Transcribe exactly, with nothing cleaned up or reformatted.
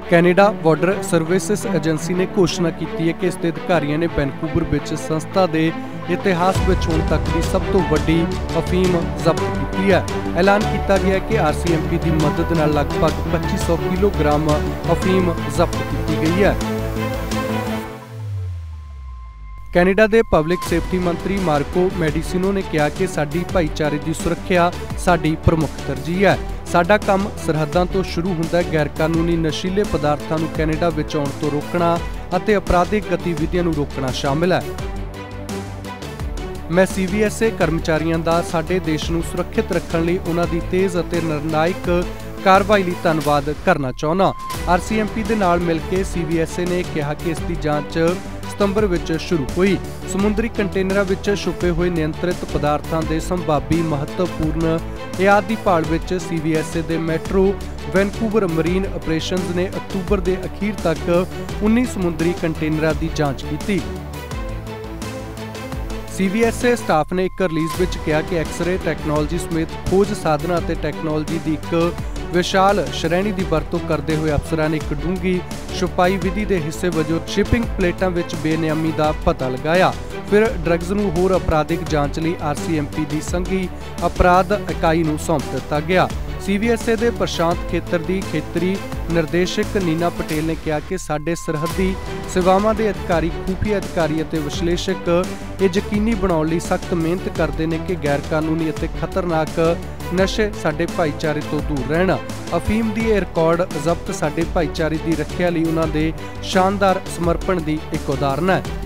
Canada border services agency ने घोषणा की है कि इसके अधिकारियों ने वैनकूवर विच संस्था के इतिहास में हुण तक की सब तो वड्डी अफीम जब्त की है। ऐलान किया गया कि आर सी एम पी की मदद नाल लगभग पच्चीस सौ किलोग्राम अफीम जब्त की गई है। कैनेडा के पब्लिक सेफ्टी मंत्री मार्को मेडिसिनो ने कहा कि साडी भाईचारे की सुरक्षा साडी प्रमुख तरजीह है। साडा काम सरहदां तो शुरू हुंदा है। गैर कानूनी नशीले पदार्थां नूं कैनेडा विच आउण तो रोकना अते अपराधिक गतिविधियां नूं रोकना शामिल है। मैं सी वी एस ए कर्मचारियों का साडे देश नूं सुरक्षित रखण लई उन्हां दी तेज़ अते निर्णायक कार्रवाई लई धन्नवाद करना चाहुंदा। आर सी एम पी दे नाल मिल के सी वी एस ए ने कहा कि इसकी जांच सितंबर विच शुरू हुई। समुद्री कंटेनरां विच छुपे हुए नियंत्रित पदार्थां दे संभावी महत्वपूर्ण आयात दी भाल विच सी वी एस ए दे मैट्रो वैनकूवर मरीन अपरेशनस ने अक्तूबर के अखीर तक उन्नीस समुद्री कंटेनरां की जांच की। C V S A staff ने एक रिलीज विच कहा कि एक्सरे टैक्नोलॉजी समेत खोज साधना और टैक्नोलॉजी की एक विशाल श्रेणी की वरतों करते हुए अफसरां ने एक डूंगी छुपाई विधि के हिस्से वजों शिपिंग प्लेटां विच बेनियमी का पता लगाया। फिर ड्रग्स नूं होर अपराधिक जांच लई आर सी एम पी की संघी अपराध इकाई नूं सौंप दिता गया। सी वी एस ए दे प्रशांत खेत्र की खेतरी निर्देशक नीना पटेल ने कहा कि साडे सरहदी सेवावां दे अधिकारी खुफिया अधिकारी और विश्लेषक ये यकीनी बनाउण लई सख्त मेहनत करते हैं कि गैर कानूनी और खतरनाक नशे साडे भाईचारे तो दूर रहना। अफीम की रिकॉर्ड जब्त साडे भाईचारे की रखिया लई उन्हां दे शानदार समर्पण की एक उदाहरण है।